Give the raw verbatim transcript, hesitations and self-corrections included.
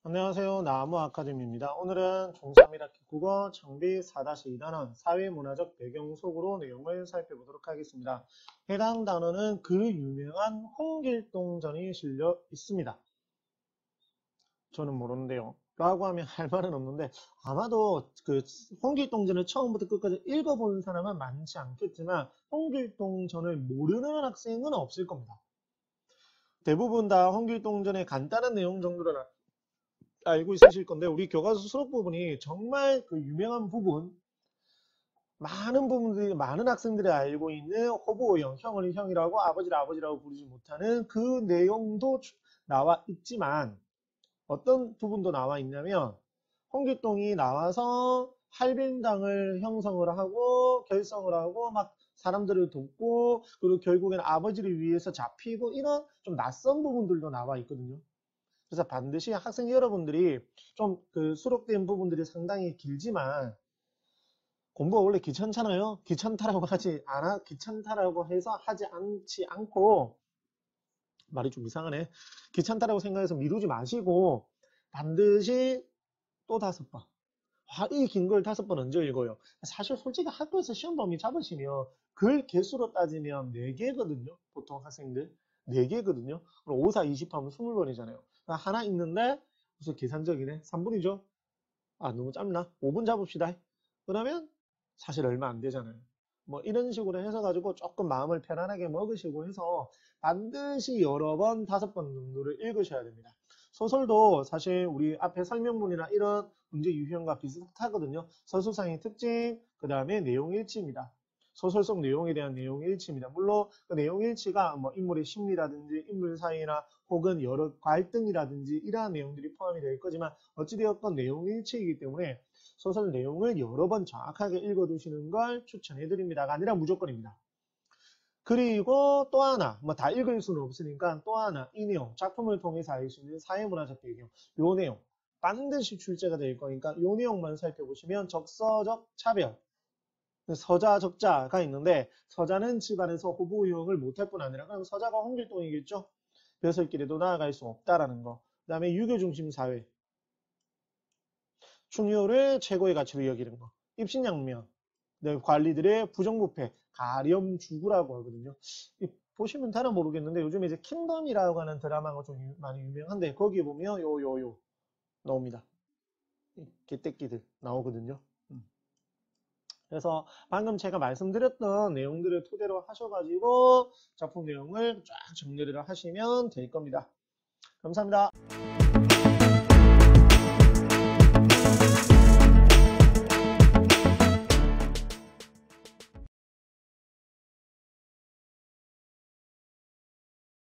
안녕하세요. 나무 아카데미입니다. 오늘은 중삼 일 학기 국어 창비 사 이 단원 사회문화적 배경 속으로 내용을 살펴보도록 하겠습니다. 해당 단어는 그 유명한 홍길동전이 실려 있습니다. 저는 모르는데요. 라고 하면 할 말은 없는데 아마도 그 홍길동전을 처음부터 끝까지 읽어본 사람은 많지 않겠지만 홍길동전을 모르는 학생은 없을 겁니다. 대부분 다 홍길동전의 간단한 내용 정도는 알고 있으실 건데 우리 교과서 수록 부분이 정말 그 유명한 부분, 많은 부분들이 많은 학생들이 알고 있는 호부호형, 형을 형이라고 아버지를 아버지라고 부르지 못하는 그 내용도 나와 있지만 어떤 부분도 나와 있냐면 홍길동이 나와서 할빈당을 형성을 하고 결성을 하고 막 사람들을 돕고 그리고 결국에는 아버지를 위해서 잡히고 이런 좀 낯선 부분들도 나와 있거든요. 그래서 반드시 학생 여러분들이 좀 그 수록된 부분들이 상당히 길지만 공부가 원래 귀찮잖아요. 귀찮다라고 하지 않아, 귀찮다라고 해서 하지 않지 않고 말이 좀 이상하네. 귀찮다라고 생각해서 미루지 마시고 반드시 또 다섯 번. 이 긴 걸 다섯 번 언제 읽어요? 사실 솔직히 학교에서 시험 범위 잡으시면 글 개수로 따지면 네 개거든요. 보통 학생들. 네 개거든요. 그럼 오, 사, 이십 하면 이십 번이잖아요. 하나 읽는데 무슨 계산적이네. 삼 분이죠. 아, 너무 짧나? 오 분 잡읍시다. 그러면 사실 얼마 안 되잖아요. 뭐 이런 식으로 해서 가지고 조금 마음을 편안하게 먹으시고 해서 반드시 여러 번, 다섯 번 정도를 읽으셔야 됩니다. 소설도 사실 우리 앞에 설명문이나 이런 문제 유형과 비슷하거든요. 서술상의 특징, 그 다음에 내용 일치입니다. 소설 속 내용에 대한 내용 일치입니다. 물론 그 내용 일치가 뭐 인물의 심리라든지 인물 사이나 혹은 여러 갈등이라든지 이러한 내용들이 포함이 될 거지만 어찌되었건 내용 일치이기 때문에 소설 내용을 여러 번 정확하게 읽어두시는 걸 추천해 드립니다가 아니라 무조건입니다. 그리고 또 하나, 뭐 다 읽을 수는 없으니까 또 하나, 이 내용, 작품을 통해서 알 수 있는 사회문화적 배경, 요 내용 반드시 출제가 될 거니까 요 내용만 살펴보시면 적서적 차별, 서자, 적자가 있는데 서자는 집안에서 호부호형을 못할 뿐 아니라 그럼 서자가 홍길동이겠죠. 벼슬길에도 나아갈 수 없다라는 거. 그 다음에 유교 중심 사회, 충효를 최고의 가치로 여기는 거. 입신양면, 네, 관리들의 부정부패, 가렴주구라고 하거든요. 보시면 다는 모르겠는데 요즘에 이제 킹덤이라고 하는 드라마가 좀 유, 많이 유명한데 거기에 보면 요 요 요 나옵니다. 개떼끼들 나오거든요. 그래서 방금 제가 말씀드렸던 내용들을 토대로 하셔가지고 작품 내용을 쫙 정리를 하시면 될 겁니다. 감사합니다.